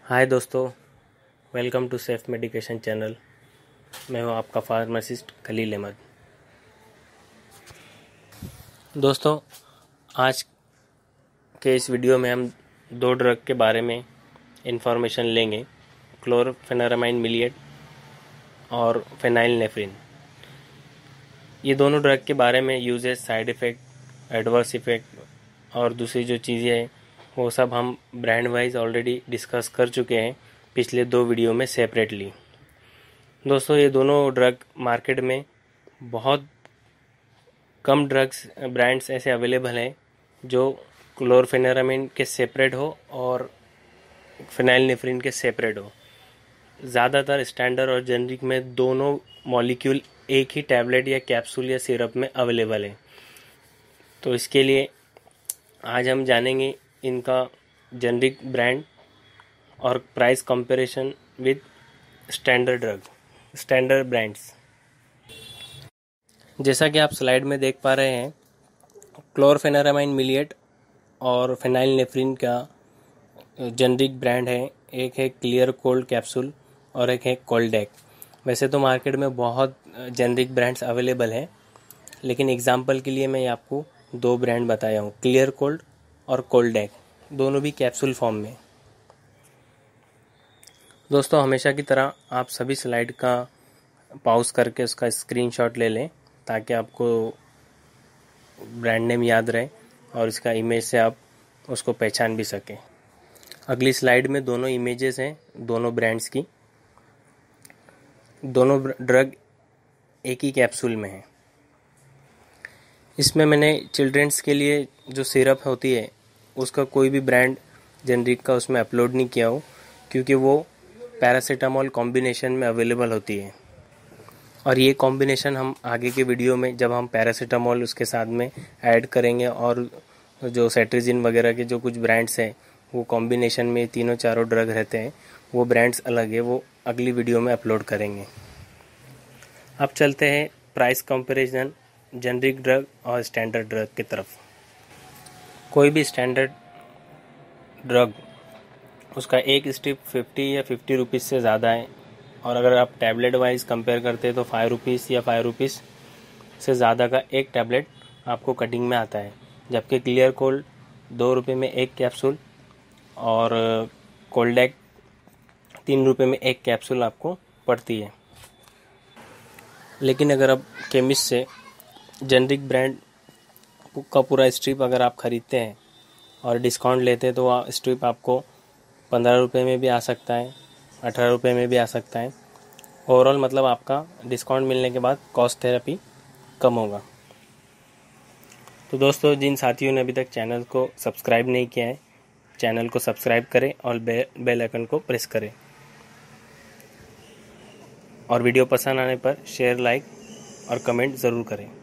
हाय दोस्तों, welcome to safe medication channel. मैं हूं आपका फार्मासिस्ट खलील अहमद। दोस्तों, आज के इस वीडियो में हम दो ड्रग के बारे में इंफॉर्मेशन लेंगे, क्लोरफेनेरामाइन मिलिएट और फेनाइलनेफ्रिन। ये दोनों ड्रग के बारे में uses, side effect, adverse effect और दूसरी जो चीज़ें हैं वो सब हम ब्रांड वाइज ऑलरेडी डिस्कस कर चुके हैं पिछले दो वीडियो में सेपरेटली। दोस्तों, ये दोनों ड्रग मार्केट में बहुत कम ड्रग्स ब्रांड्स ऐसे अवेलेबल हैं जो क्लोरफेनेरामाइन के सेपरेट हो और फेनाइलनेफ्रिन के सेपरेट हो। ज़्यादातर स्टैंडर्ड और जेनरिक में दोनों मॉलिक्यूल एक ही टैबलेट या कैप्सूल या सिरप में अवेलेबल है। तो इसके लिए आज हम जानेंगे इनका जेनरिक ब्रांड और price comparison with standard brands. जैसा कि आप स्लाइड में देख पा रहे हैं, क्लोरफेनेरामाइन मिलिएट और फेनाइलनेफ्रिन का जेनरिक ब्रांड है। एक है क्लियर कोल्ड कैप्सूल और एक है कोल्डेक। वैसे तो मार्केट में बहुत जेनरिक ब्रांड्स अवेलेबल हैं, लेकिन एग्जांपल के लिए मैं आपको दो ब्रांड बताया हूँ, क्लियर कोल्ड और कोल्डेक, दोनों भी कैप्सूल फॉर्म में। दोस्तों, हमेशा की तरह आप सभी स्लाइड का पॉज करके उसका स्क्रीनशॉट ले लें ताकि आपको ब्रांड नेम याद रहे और इसका इमेज से आप उसको पहचान भी सकें। अगली स्लाइड में दोनों इमेजेस हैं दोनों ब्रांड्स की। दोनों ड्रग एक ही कैप्सूल में है। इसमें मैंने चिल्ड्रंस के लिए जो सिरप होती है उसका कोई भी ब्रांड जेनरिक का उसमें अपलोड नहीं किया हो, क्योंकि वो पैरासीटामोल कॉम्बिनेशन में अवेलेबल होती है। और ये कॉम्बिनेशन हम आगे के वीडियो में जब हम पैरासीटामोल उसके साथ में ऐड करेंगे और जो सेट्रिजिन वगैरह के जो कुछ ब्रांड्स हैं वो कॉम्बिनेशन में तीनों चारों ड्रग रहते हैं, वो ब्रांड्स अलग है, वो अगली वीडियो में अपलोड करेंगे। अब चलते हैं प्राइस कंपैरिजन जेनरिक ड्रग और स्टैंडर्ड ड्रग की तरफ। कोई भी स्टैंडर्ड ड्रग उसका एक स्ट्रिप 50 या 50 रुपीज़ से ज़्यादा है, और अगर आप टैबलेट वाइज कंपेयर करते हैं तो 5 रुपीज़ या 5 रुपीज़ से ज़्यादा का एक टैबलेट आपको कटिंग में आता है। जबकि क्लियर कोल्ड 2 रुपये में एक कैप्सूल और कोल्डेक 3 रुपये में एक कैप्सूल आपको पड़ती है। लेकिन अगर आप केमिस्ट से जेनरिक ब्रांड का पूरा स्ट्रिप अगर आप ख़रीदते हैं और डिस्काउंट लेते हैं तो स्ट्रिप आपको 15 रुपये में भी आ सकता है, 18 रुपये में भी आ सकता है। ओवरऑल मतलब आपका डिस्काउंट मिलने के बाद कॉस्ट थेरेपी कम होगा। तो दोस्तों, जिन साथियों ने अभी तक चैनल को सब्सक्राइब नहीं किया है, चैनल को सब्सक्राइब करें और बेल आइकन को प्रेस करें। और वीडियो पसंद आने पर शेयर, लाइक और कमेंट ज़रूर करें।